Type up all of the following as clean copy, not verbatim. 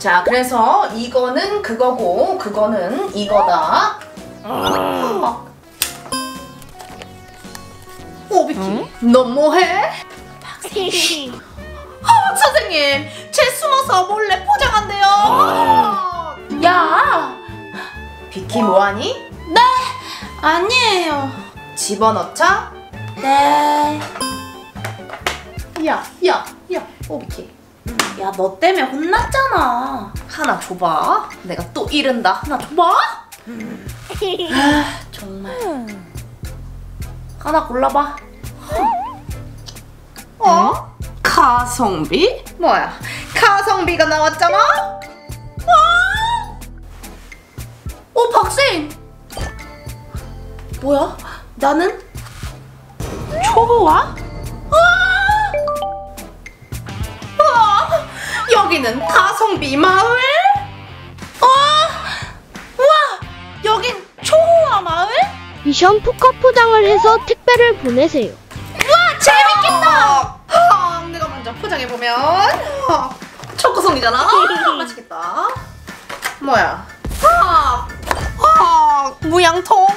자, 그래서 이거는 그거고 그거는 이거다. 오비키, 너 뭐해? 박쌤. 선생님, 쟤 숨어서 몰래 포장한대요. 야, 비키 뭐하니? 네, 아니에요. 집어넣자. 네. 야, 오비키. 야, 너 때문에 혼났잖아. 하나 줘봐. 내가 또 이른다. 하나 줘봐. 아, 정말. 하나 골라봐. 가성비? 뭐야? 가성비가 나왔잖아? 박쌤! 뭐야? 나는? 초보와? 여기는 가성비 마을? 우와! 여긴 초호화 마을? 미션 포카 포장을 해서 택배를 보내세요. 우와! 재밌겠다! 내가 먼저 포장해보면 초코송이잖아? 맛있겠다. 뭐야? 무양통?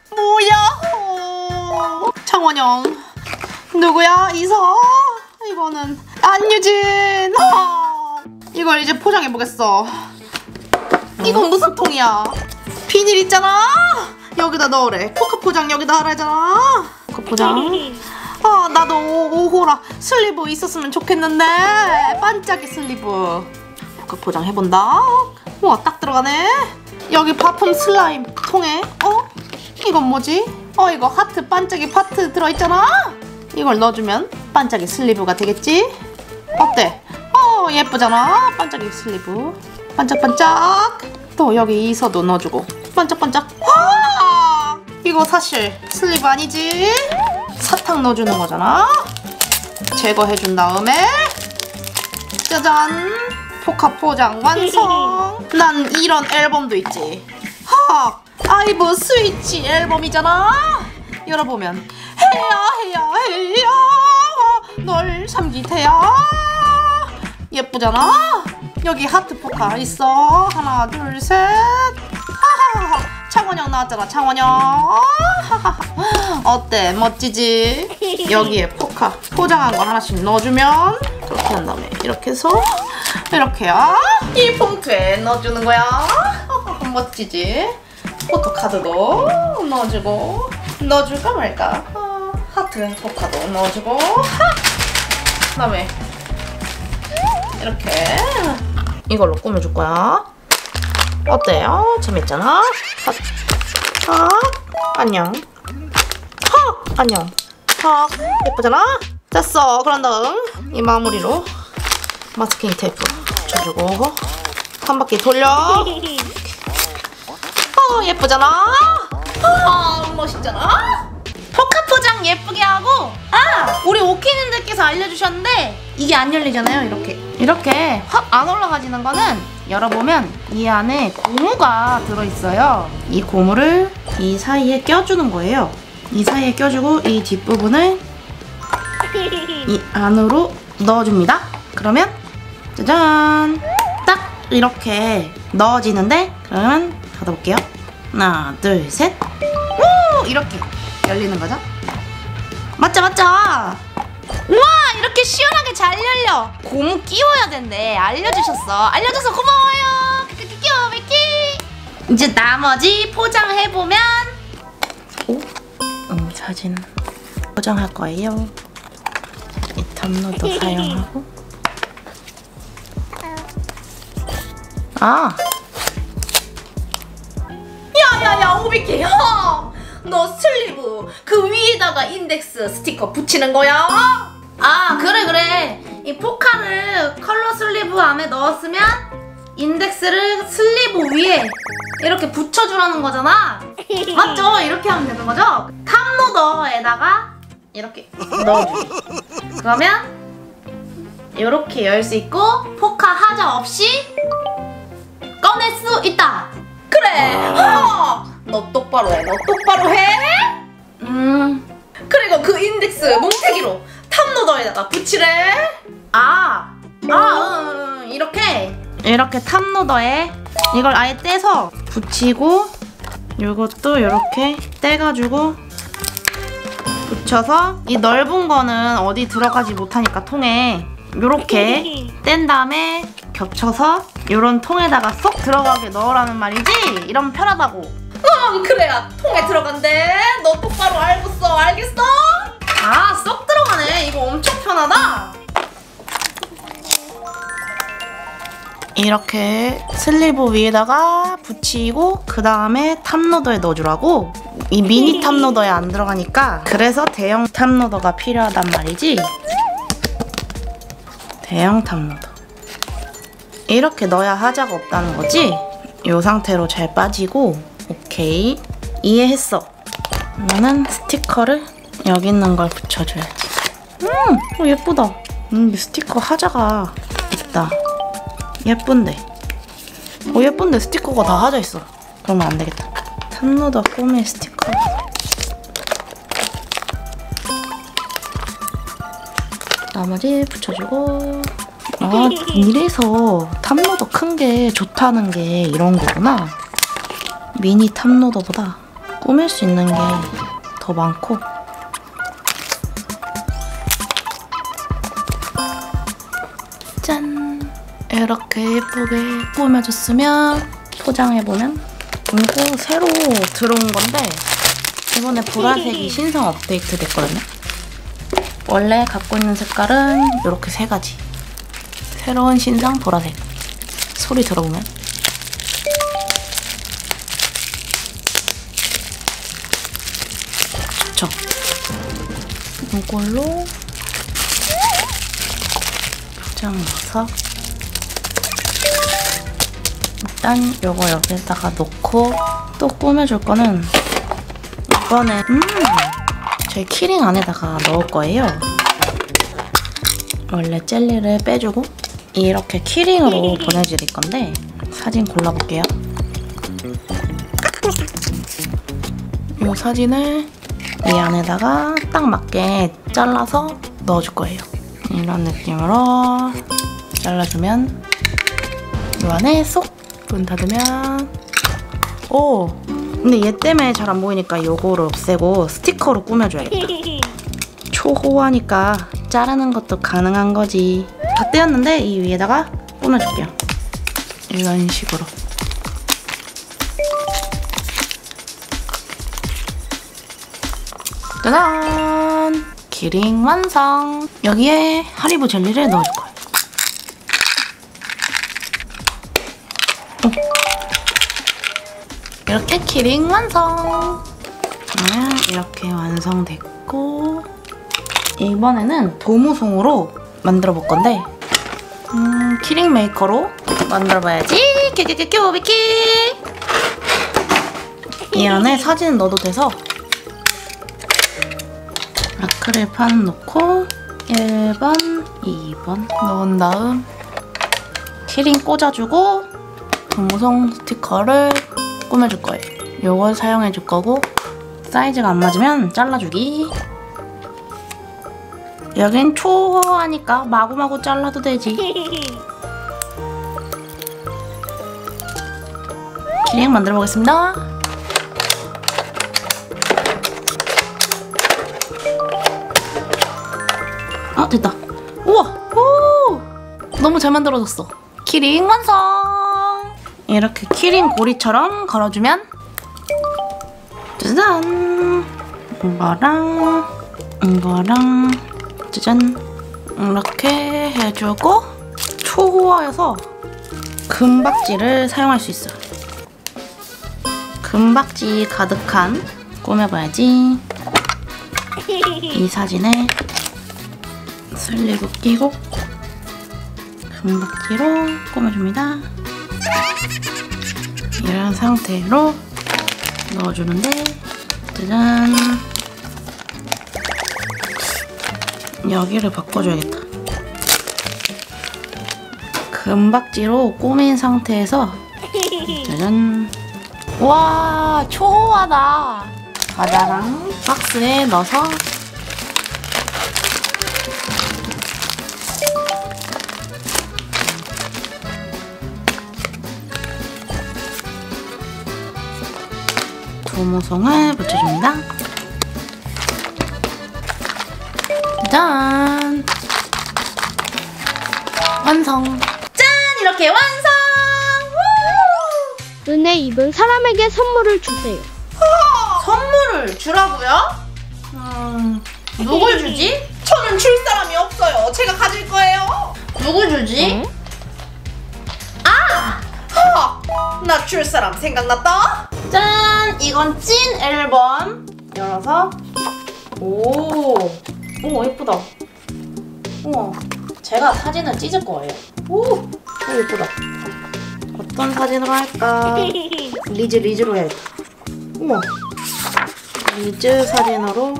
뭐야? 창원영. 누구야? 이서? 이거는 안유진. 이걸 이제 포장해보겠어. 이건 무슨 통이야? 비닐 있잖아? 여기다 넣으래. 포카 포장 여기다 하라잖아. 포카 포장. 나도 오호라 슬리브 있었으면 좋겠는데. 반짝이 슬리브. 포카 포장 해본다. 우와, 딱 들어가네. 여기 바품 슬라임 통에 이건 뭐지? 이거 하트 반짝이 파트 들어있잖아? 이걸 넣어주면 반짝이 슬리브가 되겠지? 어때? 예쁘잖아? 반짝이 슬리브. 반짝반짝. 또 여기 이서도 넣어주고 반짝반짝. 이거 사실 슬리브 아니지? 사탕 넣어주는 거잖아? 제거해준 다음에 짜잔! 포카 포장 완성! 난 이런 앨범도 있지. 아이브 스위치 앨범이잖아? 열어보면 해야 널 삼기태야. 예쁘잖아? 여기 하트 포카 있어. 하나 둘 셋. 창원영 나왔잖아. 창원영. 어때? 멋지지? 여기에 포카 포장한 거 하나씩 넣어주면 그렇게 한 다음에 이렇게 해서 이렇게야. 이 봉투에 넣어주는 거야. 멋지지? 포토카드도 넣어주고 넣어줄까 말까. 하트 포카도 넣어주고 그 다음에 이렇게 이걸로 꾸며줄 거야. 어때요? 재밌잖아? 안녕. 안녕. 예쁘잖아? 됐어. 그런 다음 이 마무리로 마스킹 테이프 붙여주고 한 바퀴 돌려. 예쁘잖아? 멋있잖아? 포카 포장 예쁘게 하고 우리 오키님들께서 알려주셨는데 이게 안 열리잖아요. 이렇게 확 안 올라가지는 거는 열어보면 이 안에 고무가 들어있어요. 이 고무를 이 사이에 껴주는 거예요. 이 사이에 껴주고 이 뒷부분을 이 안으로 넣어줍니다. 그러면 짜잔! 딱 이렇게 넣어지는데 그러면 닫아볼게요. 하나 둘 셋. 오! 이렇게 열리는 거죠? 맞죠? 우와! 이렇게 시원하게 잘 열려. 고무 끼워야 된대. 알려줘서 고마워요. 끼워 베키. 이제 나머지 포장해보면 사진 포장할 거예요. 이 텀너도 사용하고 야야야 오비키 형! 너 슬리브 그 위에다가 인덱스 스티커 붙이는 거야? 그래. 이 포카를 컬러 슬리브 안에 넣었으면 인덱스를 슬리브 위에 이렇게 붙여주라는 거잖아. 맞죠? 이렇게 하면 되는 거죠? 탑로더에다가 이렇게 넣어주기. 그러면 이렇게 열 수 있고 포카 하자 없이 꺼낼 수 있다. 그래. 너 똑바로 해. 그리고 그 인덱스 몽태기로 탑로더에다가 붙이래. 이렇게 이렇게 탑노더에 이걸 아예 떼서 붙이고 이것도 이렇게 떼가지고 붙여서 이 넓은 거는 어디 들어가지 못하니까 통에 이렇게 뗀 다음에 겹쳐서 이런 통에다가 쏙 들어가게 넣으라는 말이지? 이러면 편하다고. 그래야 통에 들어간대. 너 똑바로 알고 써. 알겠어? 아, 쏙 들어가네. 이거 엄청 편하다. 이렇게 슬리브 위에다가 붙이고 그 다음에 탑로더에 넣어주라고. 이 미니 탑로더에 안 들어가니까 그래서 대형 탑로더가 필요하단 말이지. 대형 탑로더 이렇게 넣어야 하자가 없다는 거지. 이 상태로 잘 빠지고. 오케이, 이해했어. 그러면은 스티커를 여기 있는 걸 붙여줘야지. 예쁘다. 스티커 하자가 있다. 예쁜데. 예쁜데 스티커가 다 하자 있어. 그러면 안 되겠다. 탑로더 꼬미 스티커. 나머지 붙여주고. 아, 이래서 탑로더 큰 게 좋다는 게 이런 거구나. 미니 탑로더보다 꾸밀 수 있는 게 더 많고. 짠! 이렇게 예쁘게 꾸며줬으면 포장해보면 이거 새로 들어온 건데 이번에 보라색이 신상 업데이트 됐거든요. 원래 갖고 있는 색깔은 이렇게 3가지. 새로운 신상 보라색. 소리 들어보면 좋죠? 이걸로 포장 넣어서 일단 요거 여기다가 놓고 또 꾸며줄 거는 이번에 저희 키링 안에다가 넣을 거예요. 원래 젤리를 빼주고 이렇게 키링으로 보내드릴 건데 사진 골라볼게요. 이 사진을 이 안에다가 딱 맞게 잘라서 넣어줄 거예요. 이런 느낌으로 잘라주면 이 안에 쏙 문 닫으면. 오! 근데 얘 때문에 잘 안 보이니까 요거를 없애고 스티커로 꾸며줘야겠다. 초호화니까 자르는 것도 가능한 거지. 다 떼었는데 이 위에다가 꾸며줄게요. 이런 식으로. 짜잔! 키링 완성! 여기에 하리보 젤리를 넣어줄 거예요. 이렇게 키링 완성! 이렇게 완성됐고 이번에는 도무송으로 만들어 볼 건데 키링 메이커로 만들어 봐야지. 큐비키! 이 안에 사진 넣어도 돼서 아크릴판 넣고 1번, 2번 넣은 다음 키링 꽂아주고 도무송 스티커를 꾸며줄 거예요. 요걸 사용해줄 거고 사이즈가 안 맞으면 잘라주기. 여긴 초호화니까 마구마구 잘라도 되지. 키링 만들어 보겠습니다. 아, 됐다. 우와! 오! 너무 잘 만들어졌어. 키링 완성! 이렇게 키링 고리처럼 걸어주면 짜잔! 이거랑 짜잔! 이렇게 해주고 초호화여서 금박지를 사용할 수 있어요. 금박지 가득한 꾸며봐야지. 이 사진에 슬리브 끼고 금박지로 꾸며줍니다. 이런 상태로 넣어주는데 짜잔! 여기를 바꿔줘야겠다. 금박지로 꾸민 상태에서 짜잔! 와, 초호화다! 과자랑 박스에 넣어서 고무송을 붙여줍니다. 짠! 완성! 짠! 이렇게 완성! 우! 은혜 입은 사람에게 선물을 주세요. 선물을 주라고요? 누굴 주지? 저는 줄 사람이 없어요. 제가 가질 거예요. 누굴 주지? 나 줄 사람 생각났다. 짠! 이건 찐 앨범. 열어서 오 예쁘다. 우와, 제가 사진을 찢을 거예요. 오 예쁘다. 어떤 사진으로 할까? 리즈로 해야겠다. 우와, 리즈 사진으로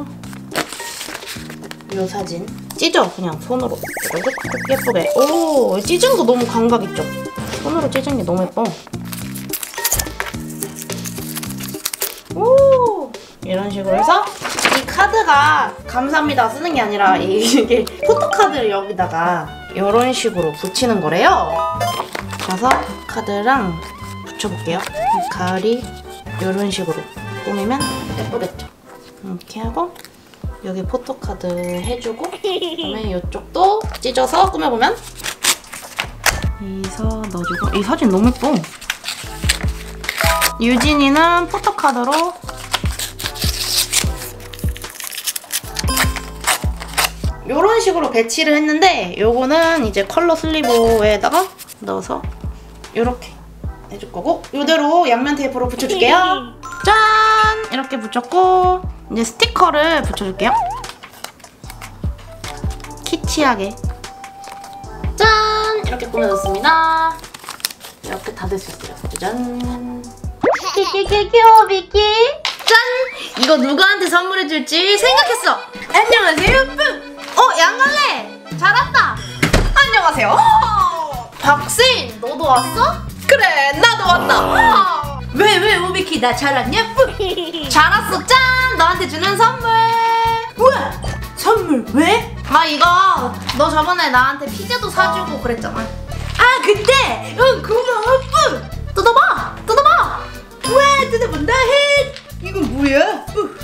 이 사진. 찢어. 그냥 손으로 이렇게 예쁘게. 오, 찢은 거 너무 감각 있죠? 손으로 찢은 게 너무 예뻐. 오, 이런 식으로 해서 이 카드가 감사합니다 쓰는 게 아니라 이게 포토카드를 여기다가 이런 식으로 붙이는 거래요. 그래서 카드랑 붙여볼게요. 가을이 이런 식으로 꾸미면 예쁘겠죠? 이렇게 하고 여기 포토카드 해주고 그다음에 이쪽도 찢어서 꾸며보면 여기서 넣어주고. 이 사진 너무 예뻐. 유진이는 포토카드로 이런 식으로 배치를 했는데 요거는 이제 컬러 슬리브에다가 넣어서 이렇게 해줄 거고 이대로 양면 테이프로 붙여줄게요. 짠! 이렇게 붙였고 이제 스티커를 붙여줄게요. 키치하게. 짠! 이렇게 꾸며줬습니다. 이렇게 닫을 수 있어요. 짜잔! 귀여워 비키. 짠! 이거 누구한테 선물해줄지 생각했어. 안녕하세요. 양갈래 잘 왔다. 안녕하세요. 박세인 너도 왔어? 그래 나도 왔다. 왜 우비키 나 잘 왔냐? 잘 왔어. 짠! 너한테 주는 선물. 우와 선물 왜? 이거 너 저번에 나한테 피자도 사주고 그랬잖아. 그때? 응 고마워. 뜯어봐. 우와 뜯어본다. 해. 이건 뭐야?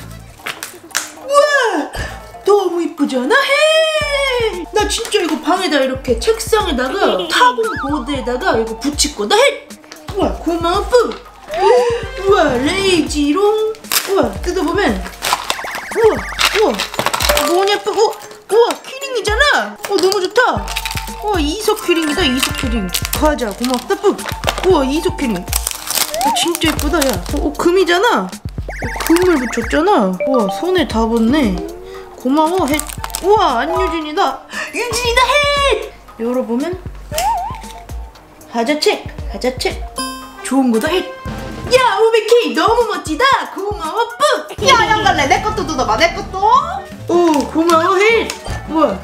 우와 너무 이쁘잖아. 해. 나 진짜 이거 방에다 이렇게 책상에다가 타공 보드에다가 이거 붙일 거다. 해. 우와 고마워. 우와 레이지롱. 우와 뜯어보면 우와 뭐냐. 우와 키링이잖아. 너무 좋다. 우와 이석 키링이다. 이석 키링. 과자 고맙다. 우와 이석 키링. 진짜 예쁘다. 야 금이잖아. 금을 붙였잖아. 우와 손에 다 붙네. 고마워. 해. 우와 안유진이다. 유진이다. 해. 열어보면 과자책 좋은 거다. 해. 야 우비키 너무 멋지다. 고마워. 야 양갈래 내 것도 뜯어봐. 내 것도. 오 고마워. 해. 우와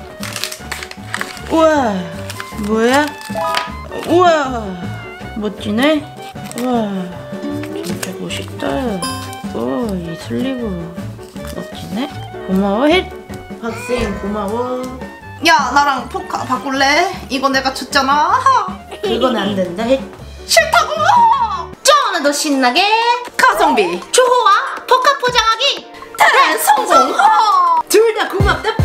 뭐야? 우와 멋지네. 우와 진짜 멋있다. 이 슬리브 멋지네. 고마워. 해. 박세인 고마워. 야 나랑 포카 바꿀래? 이거 내가 줬잖아. 그건 안 된다. 해. 싫다고. 오늘도 신나게 가성비 좋아. 포카 포장하기 대성공. 둘 다 고맙다.